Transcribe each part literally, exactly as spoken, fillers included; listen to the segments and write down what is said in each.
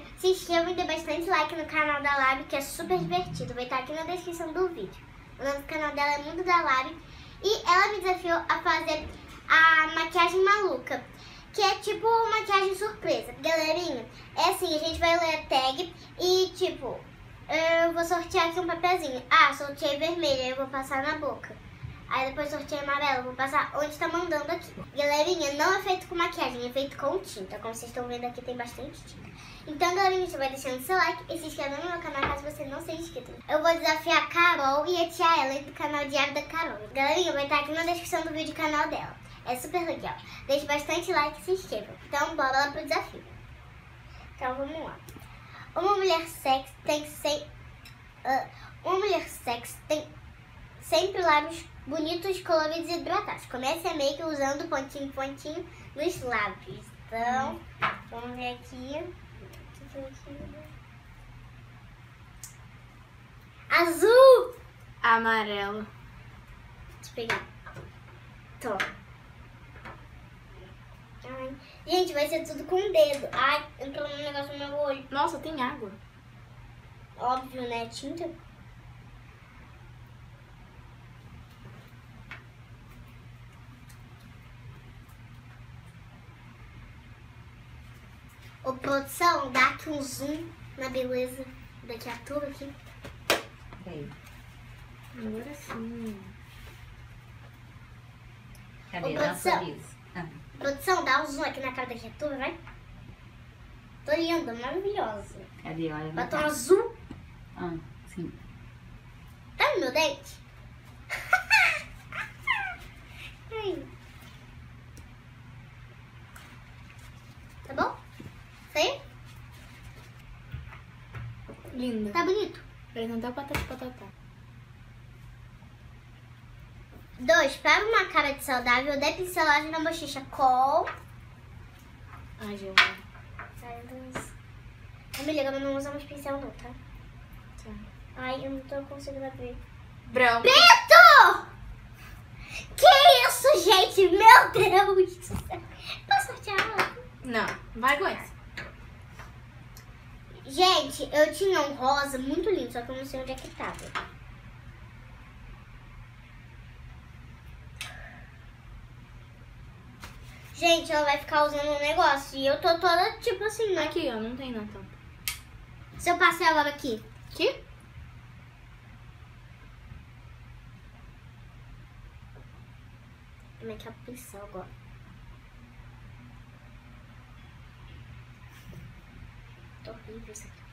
se inscrevam e dê bastante like no canal da Labi, que é super divertido. Vai estar aqui na descrição do vídeo. O nome do canal dela é Mundo da Labi. E ela me desafiou a fazer a maquiagem maluca, que é tipo maquiagem surpresa. Galerinha, é assim, a gente vai ler a tag e tipo, eu vou sortear aqui um papelzinho. Ah, sorteei vermelho, eu vou passar na boca. Aí depois sorteio amarelo, vou passar onde tá mandando aqui. Galerinha, não é feito com maquiagem, é feito com tinta. Como vocês estão vendo aqui, tem bastante tinta. Então, galerinha, você vai deixando seu like e se inscrevendo no meu canal caso você não seja inscrito. Eu vou desafiar a Carol e a tia Ellen do canal Diário da Carol. Galerinha, vai estar aqui na descrição do vídeo o canal dela. É super legal. Deixe bastante like e se inscreva. Então, bora lá pro desafio. Então, vamos lá. Uma mulher sexy tem que ser... Uh, uma mulher sexy tem sempre lábios bonitos, coloridos e hidratados. Comece a make usando pontinho, pontinho nos lábios. Então, vamos ver aqui. Azul! Amarelo. Deixa eu pegar. Tô. Ai. Gente, vai ser tudo com o dedo. Ai, entrou um negócio no meu olho. Nossa, tem água. Óbvio, né? Tinta. Ô, produção, dá aqui um zoom na beleza da criatura aqui. Peraí. Agora sim. Cadê? Ô, Dá um produção. sorriso. Ah. Produção, dá um zoom aqui na cara da criatura, vai. Tô linda, maravilhosa. Cadê? Olha. Batom azul. Ah, sim. Tá no meu dente? Ai. Tá bom? Sei? Linda. Tá bonito? Parecendo até o patati patatá. Dois, para uma cara de saudável, dê pincelagem na bochecha com... Ai, Giovana. Ai, Deus. Amiga, eu não usa mais pincel não, tá? Tá. Ai, eu não tô conseguindo ver. Branco. Preto! Que isso, gente? Meu Deus do céu. Posso sortear ela? Não, vai com esse. Gente, eu tinha um rosa muito lindo, só que eu não sei onde é que tava. Gente, ela vai ficar usando um negócio e eu tô toda tipo assim, né? Aqui, ó, não tem na tampa. Se eu passar agora aqui. Aqui? Como é que é o pincel agora? Tô horrível isso aqui.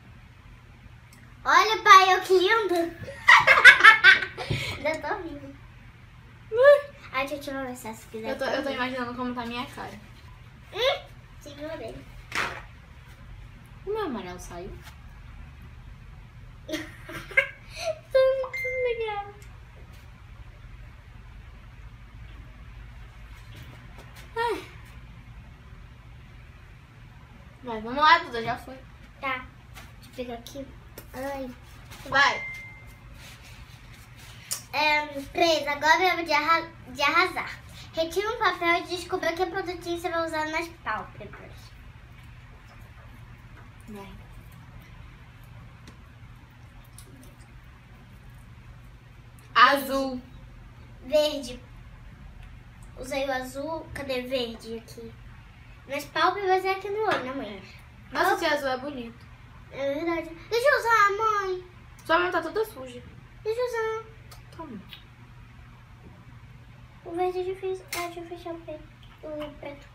Olha, pai, eu que lindo! Ainda tô horrível. Ai, deixa eu tirar o excesso se quiser. Eu tô, eu tô imaginando como tá a minha cara. Hum, segurei. O meu amarelo saiu. Tô muito legal. Ai. Vai, vamos lá, Duda, já foi. Tá, deixa eu pegar aqui. Ai. Vai. É, três, agora é hora de, arra de arrasar. Retire um papel e descubra que produtinho você vai usar nas pálpebras. Vai. Azul. Verde. Usei o azul. Cadê verde aqui? Nas pálpebras é aqui no olho, né, mãe? Nossa, esse azul é bonito. É verdade. Deixa eu usar, mãe. Sua mão tá toda suja. Deixa eu usar. Toma. O verde é difícil. Ah, deixa eu fechar o preto. O preto.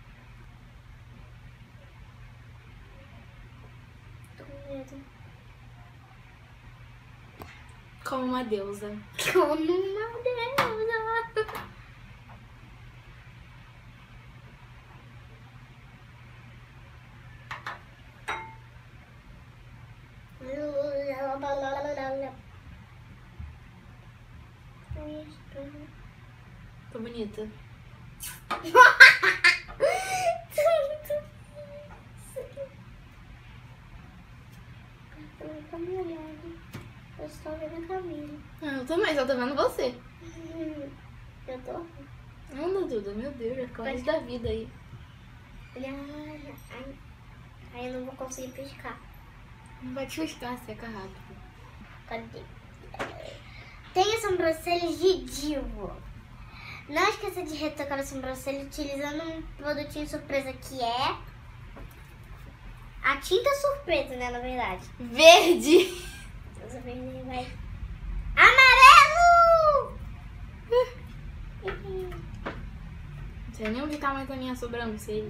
Tô com medo. Como uma deusa. Como uma deusa. Tô bonita. Tá me olhando. Eu estou vendo a Camila. Ah, eu também, só tô vendo você. Eu tô. Anda, Duda, meu Deus, já ficou o resto da vida aí. Ai, ai, Aí eu não vou conseguir piscar. Não vai te fiscar, seca rápido. Cadê? Tenha sobrancelhas de divo. Não esqueça de retocar a sobrancelha utilizando um produtinho surpresa que é a tinta surpresa, né, na verdade. Verde! Essa verde vai... Amarelo! Não sei nem onde tá mais a minha sobrancelha.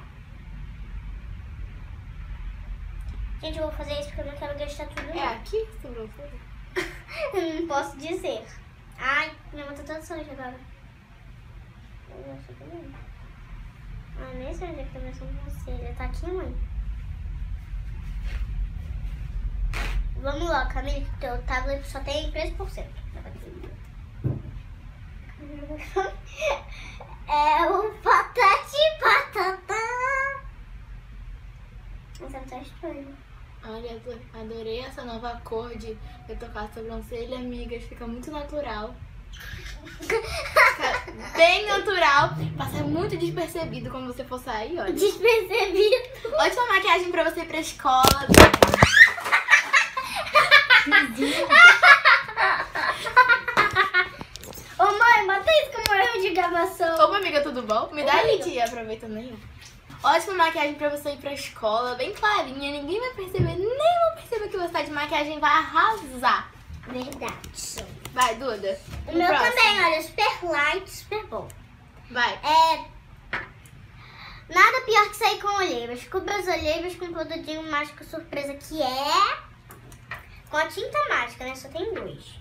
Gente, eu vou fazer isso porque eu não quero gastar tudo. É não. aqui, sobrancelha? Eu não posso dizer. Ai, minha mão tá toda suja agora. Eu acho que não. Ah, nem sei onde é que tá minha sobrancelha. Tá aqui, mãe. Vamos lá, Camille, porque o tablet só tem três por cento. É o patati patatá. Essa tá estranha. Olha, adorei essa nova cor de retocar a sobrancelha, amigas. Fica muito natural. Fica bem natural. Passa muito despercebido quando você for sair, olha. Despercebido. Ótima maquiagem pra você ir pra escola. Ô mãe, bota isso como erro de gravação. Opa, amiga, tudo bom? Me dá Oi, aí, amiga. tia, aproveitando aí. Ótima maquiagem pra você ir pra escola, bem clarinha. Ninguém vai perceber, nem vão perceber que você tá de maquiagem, vai arrasar. Verdade. Vai, Duda. O No meu próximo. também, olha, super light, super bom. Vai. É. Nada pior que sair com olheiras. Cubra as olheiras com um produtinho mágico surpresa que é. Com a tinta mágica, né? Só tem dois.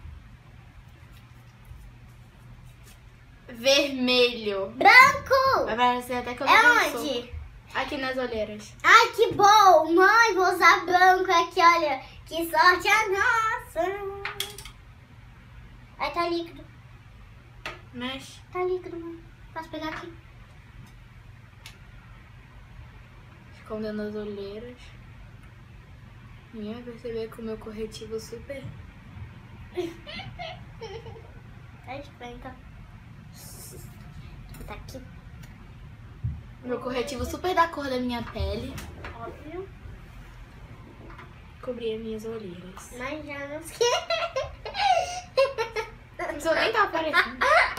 Vermelho. Branco! Vai parecer até que eu É não sou. onde? Aqui nas olheiras. Ai, que bom! Mãe, vou usar branco aqui, olha. Que sorte a nossa! Ai, tá líquido. Mexe. Tá líquido, mãe. Posso pegar aqui? Escondendo as olheiras. Ninguém vai perceber que o meu corretivo super... Tá estranho, tá? Tá aqui. Meu corretivo super da cor da minha pele. Óbvio. Cobrir as minhas olheiras. Mas já não sei. Isso nem tá aparecendo.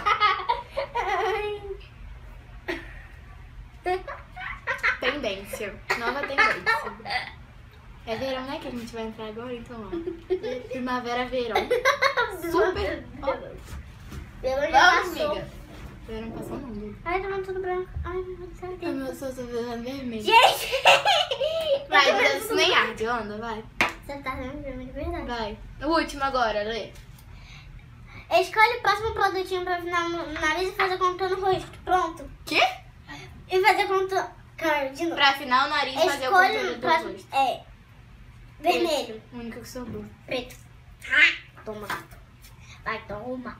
Tendência. Nova tendência. É verão, né? Que a gente vai entrar agora, então, ó. Primavera, verão. Super. Ó. Verão já Vamos, passou. amiga. Verão passou não, Duda. Ai, tá vendo tudo branco. Ai, meu Deus do Ai, céu. meu Deus, tô vendo vermelho. Gente! Vai, Eu tô Duda, vendo isso tudo nem branco. arde. Anda, vai. Você tá vendo vermelho de verdade. Vai. O último agora, Lê. Escolhe o próximo produtinho pra afinar no nariz e fazer contorno no rosto. Pronto. Quê? E fazer contorno... Cara, de novo. Pra afinar o nariz e fazer o Escolhe contorno o do próximo... rosto. É. Vermelho. O único que sobrou. Preto. Ah, toma. Vai, toma.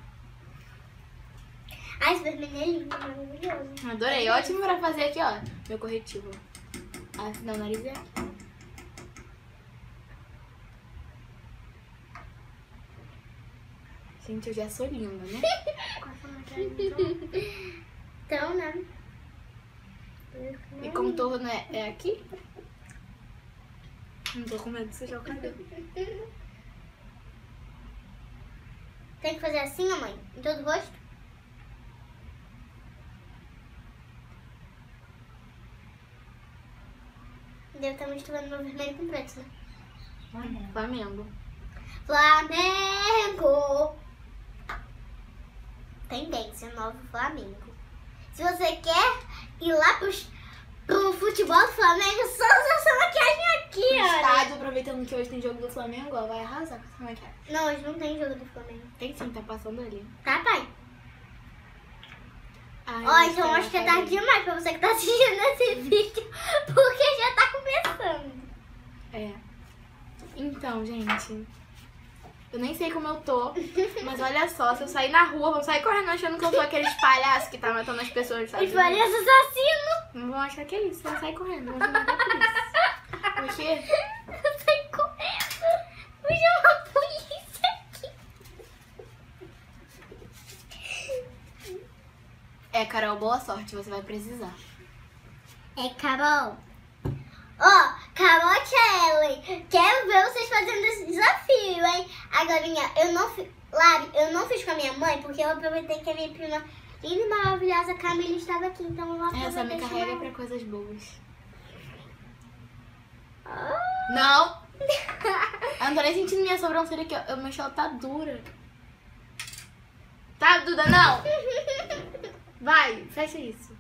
Ai, esse vermelho é lindo, maravilhoso. Adorei. Ótimo pra fazer aqui, ó. Meu corretivo. Afinar o nariz é aqui. Gente, eu já sou linda, né? Então, né? E contorno é, é aqui? Não tô com medo de sujar o cabelo. Tem que fazer assim, ó, mãe? Em todo o rosto? Deve estar misturando meu vermelho com preto, né? Olha. Flamengo. Flamengo! Tendência, novo Flamengo. Se você quer ir lá pro, pro futebol do Flamengo, só usa essa maquiagem aqui, No olha. estádio, aproveitando que hoje tem jogo do Flamengo, ó, vai arrasar com essa maquiagem. Não, hoje não tem jogo do Flamengo. Tem sim, tá passando ali. Tá, pai? Ai, Ó, eu então vou acho que é esperar tarde demais pra você que tá assistindo esse vídeo, porque já tá começando. É. Então, gente, eu nem sei como eu tô, mas olha só, se eu sair na rua, vão sair correndo achando que eu sou aqueles palhaços que tá matando as pessoas, sabe? Os palhaços assassinos. Não vão achar que é isso, vão sair correndo, vão me matar por isso. Por quê? Eu saí correndo. Vou chamar a polícia aqui. É, Carol, boa sorte, você vai precisar. É, Carol. Ó, challenge. Quero ver vocês fazendo esse desafio, hein? Agora, eu não fiz... Lari, eu não fiz com a minha mãe, porque eu aproveitei que a minha prima linda e maravilhosa Camila estava aqui. Então eu aproveitei. Essa me e carrega chamei pra coisas boas. ela. Não! Eu não tô nem sentindo minha sobrancelha aqui, ó. Meu chão tá dura. Tá, Duda? Não! Vai, fecha isso.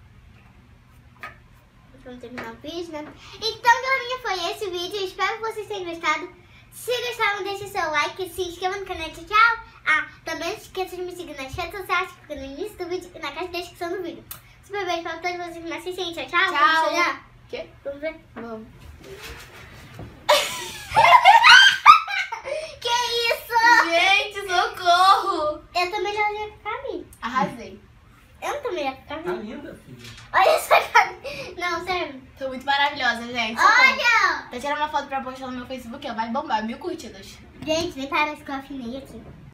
Vamos terminar o vídeo, né? Então, galerinha, foi esse o vídeo. Espero que vocês tenham gostado. Se gostaram, deixe seu like, se inscreva no canal. Tchau, tchau. Ah, também não esqueça de me seguir nas redes sociais, que fica no início do vídeo e na caixa de descrição do vídeo. Super beijo pra todos vocês que me assistem. Tchau, tchau. Tchau. Vamos olhar? Quê? Vamos ver. Vamos. Que isso? Gente, socorro! Eu também já olhei pra Camila. Arrasei. Eu não também olhei pra Tá Camila. linda, filha. Olha essa Camila. Não, sério. Tô muito maravilhosa, gente. Socorro. Olha! Vou tirar uma foto pra postar no meu Facebook, ó. Vai bombar, mil curtidas. Gente, nem parece que eu afinei aqui.